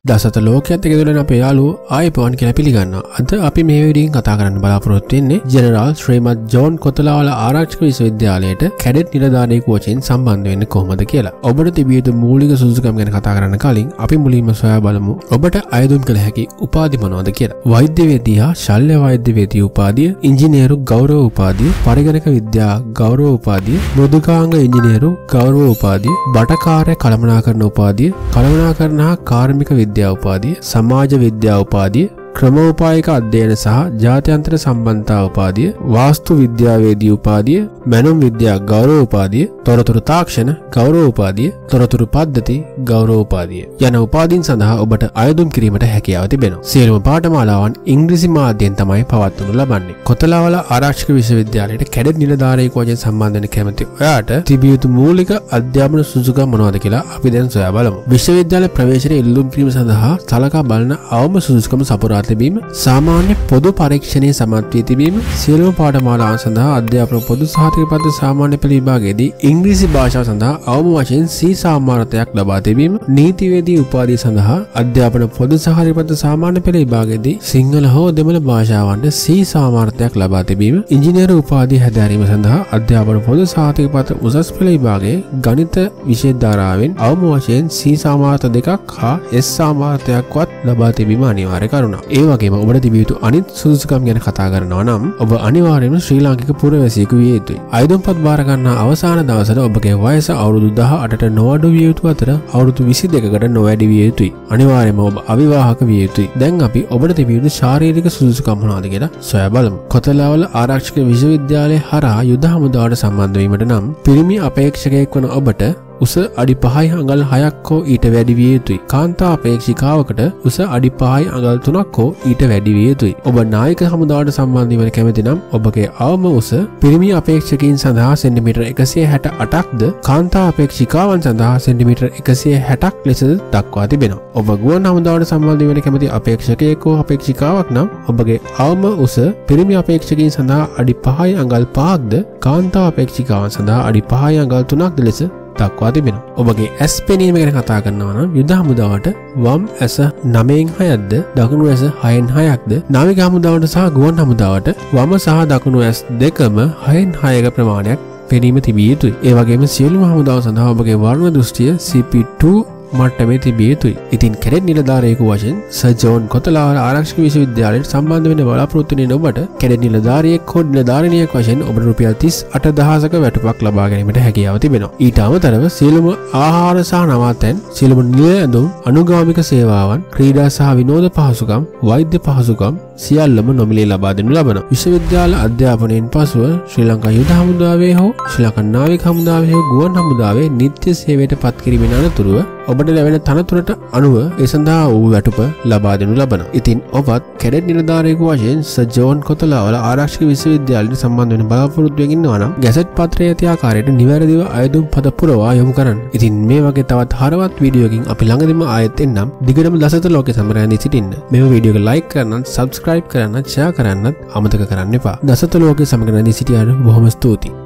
දසත ලෝකයේත් එකතුවෙන අපේ යාළුවෝ ආයෙපවන් කියලා පිළිගන්නවා. අද අපි මේ වීඩියෝෙන් කතා කරන්න බලාපොරොත්තු වෙන්නේ ජෙනරාල් ශ්‍රීමත් ජෝන් කොතලාවල ආරක්ෂක විශ්වවිද්‍යාලයට කැඩට් නිලධාරියෙකු වශයෙන් සම්බන්ධ වෙන්නේ කොහොමද කියලා. ඔබට තිබිය යුතු මූලික සුදුසුකම් ගැන කතා කරන්න කලින් අපි මුලින්ම සොයා බලමු ඔබට අයදුම් කළ හැකි උපාධි මොනවද කියලා. වෛද්‍යවේදියා ශල්‍ය වෛද්‍යවේදී උපාධිය, ඉංජිනේරු ගෞරව උපාධිය, පරිගණක විද්‍යා ගෞරව උපාධිය, මෘදුකාංග ඉංජිනේරු ගෞරව උපාධිය, බටකාර්ය කළමනාකරණ උපාධිය, කළමනාකරණ හා කාර්මික විද්‍යා උපාධිය, සමාජ විද්‍යා උපාධිය, ක්‍රමෝපායක අධ්‍යයන සහ ජාත්‍යන්තර සම්බන්ධතා උපාධිය, වාස්තු විද්‍යාවේදී උපාධිය, මැනුම් විද්‍යා ගෞරව උපාධිය, තොරතුරු තාක්ෂණ ගෞරව උපාධිය, තොරතුරු පද්ධති ගෞරව උපාධිය යන උපාධීන් සඳහා ඔබට අයදුම් කිරීමට හැකියාව තිබෙනවා. සියලුම පාඨමාලාවන් ඉංග්‍රීසි මාධ්‍යයෙන් තමයි පවත්වනු ලබන්නේ. කොතලාවල ආරක්ෂක විශ්වවිද්‍යාලයට කැඩට් නිලධාරියෙකු වශයෙන් සම්බන්ධ වෙන්න කැමති ඔයාට තිබිය යුතු මූලික අධ්‍යාපන සුදුසුකම් මොනවද කියලා අපි දැන් සොයා බලමු. විශ්වවිද්‍යාල ප්‍රවේශයට ඉල්ලුම් කිරීම සඳහා සලකා බලන අවම සුදුසුකම් සපුරා තිබීම, සාමාන්‍ය පොදු පරීක්ෂණයේ සමත් වී තිබීම, සියලුම පාඨමාලාවන් සඳහා අධ්‍යාපන පොදු සහතික පත්‍ර සාමාන්‍ය පෙළ විභාගයේදී ඉංග්‍රීසි භාෂාව සඳහා අවම වශයෙන් C සාමාර්ථයක් ලබා තිබීම, නීතිවේදී උපාධිය සඳහා අධ්‍යාපන පොදු සහතික පත්‍ර සාමාන්‍ය පෙළ විභාගයේදී සිංහල හෝ දෙමළ භාෂාවන්ට C සාමාර්ථයක් ලබා තිබීම, ඉංජිනේරු උපාධිය හැදෑරීම සඳහා අධ්‍යාපන පොදු සහතික පත්‍ර උසස් පෙළ විභාගයේ ගණිත විෂය ධාරාවෙන් අවම වශයෙන් C සාමාර්ථ දෙකක් හා S සාමාර්ථයක්වත් ලබා තිබීම අනිවාර්ය කරුණක්. ඒ වගේම ඔබට තිබිය යුතු අනිත් සුදුසුකම් ගැන කතා කරනවා නම් ඔබ අනිවාර්යයෙන්ම ශ්‍රී ලාංකික පුරවැසියෙකු විය යුතුයි. අයදුම්පත් බාර ගන්නා අවසාන දවසට ඔබගේ වයස අවුරුදු 18ට නොඅඩු විය යුතු අතර අවුරුදු 22කට නොවැඩි විය යුතුයි. අනිවාර්යයෙන්ම ඔබ අවිවාහක විය යුතුයි. දැන් අපි ඔබට තිබිය යුතු ශාරීරික සුදුසුකම් මොනවද කියලා සොයා බලමු. කොතලාවල ආරක්ෂක විශ්වවිද්‍යාලය හරහා යුද හමුදාවට සම්බන්ධ වීමට නම් පිරිමි අපේක්ෂකයෙක් වන ඔබට උස අඩි 5යි අඟල් 6ක් හෝ ඊට වැඩි විය යුතුයි. කාන්තා අපේක්ෂිකාවකට උස අඩි 5යි අඟල් 3ක් හෝ ඊට වැඩි විය යුතුයි. ඔබ නායක හමුදාවට සම්බන්ධ වීමට කැමති නම් ඔබගේ අවම උස පිරිමි අපේක්ෂකයින් සඳහා සෙන්ටිමීටර් 168ක්ද, කාන්තා අපේක්ෂිකාවන් සඳහා සෙන්ටිමීටර් 160ක් ලෙසද දක්වා තිබෙනවා. ඔබ ගුවන් හමුදාවට සම්බන්ධ වීමට කැමති අපේක්ෂකයෙක් හෝ අපේක්ෂිකාවක් නම් ඔබගේ අවම උස පිරිමි අපේක්ෂකයින් සඳහා අඩි 5යි අඟල් 5ක්ද, කාන්තා අපේක්ෂිකාවන් සඳහා අඩි 5යි අඟල් 3ක්ද ලෙස දක්වා තිබෙනවා. ඔබගේ ඇස් පෙනීම ගැන කතා කරනවා නම් යුද හමුදාවට වම් ඇස 9න් 6ක්ද, දකුණු ඇස 6න් 6ක්ද, නාවික හමුදාවට සහ ගුවන් හමුදාවට වම සහ දකුණු ඇස් දෙකම 6න් 6ක ප්‍රමාණයක් පෙනීම තිබිය යුතුයි. ඒ වගේම සියලුම හමුදාව සඳහා ඔබගේ වර්ණ දෘෂ්ටිය CP2 මට්ටමේ තිබිය යුතුයි. ඉතින් කැඩට් නිලධාරියෙකු වශයෙන් සර් ජෝන් කොතලාවල ආරක්ෂක විශ්වවිද්‍යාලයට සම්බන්ධ වෙන්න බලාපොරොත්තු වෙන ඔබට කැඩට් නිලධාරියෙක් හෝ නිලධාරිනියක් වශයෙන් ඔබට රුපියල් 38000ක වැටුපක් ලබා ගැනීමට හැකියාව තිබෙනවා. ඊට අමතරව සියලුම ආහාර සහ නවාතැන්, සියලුම නිල ඇඳුම්, අනුගාමික සේවාවන්, ක්‍රීඩා සහ විනෝද පහසුකම්, වෛද්‍ය පහසුකම් සියල්ලම නොමිලේ ලබා දෙනු ලබනවා. විශ්වවිද්‍යාල අධ්‍යාපනයෙන් පසුව ශ්‍රී ලංකා යුද හමුදාවේ හෝ ශ්‍රී ලංකා නාවික හමුදාවේ හෝ ගුවන් හමුදාවේ නිත්‍ය සේවයට පත් කිරීමෙන් අනතුරුව ඔබට ලැබෙන තනතුරට අනුව ඒ සඳහා වූ වැටුප ලබා දෙනු ලබනවා. ඉතින් ඔබත් කැඩට් නිලධාරියෙකු වශයෙන් සර් ජෝන් කොතලාවල ආරක්ෂක විශ්වවිද්‍යාලයට සම්බන්ධ වෙන බලාපොරොත්තු වෙමින් ඉන්නවා නම් ගැසට් පත්‍රයේ ඇති ආකාරයට නිවැරදිව අයදුම් පද පුරවා යොමු කරන්න. ඉතින් මේ වගේ තවත් හරවත් වීඩියෝකින් අපි ළඟදීම ආයෙත් එන්නම්. දිගටම දසත ලෝකේ සමරන්නේ සිටින්න. මෙම වීඩියෝ එක ලයික් කරන්නත්, සබ්ස්ක්‍රයිබ් කරන්නත්, ෂෙයා කරන්නත් අමතක කරන්න එපා. දසත ලෝකේ සමග නැදී සිටියාට බොහොම ස්තුතියි.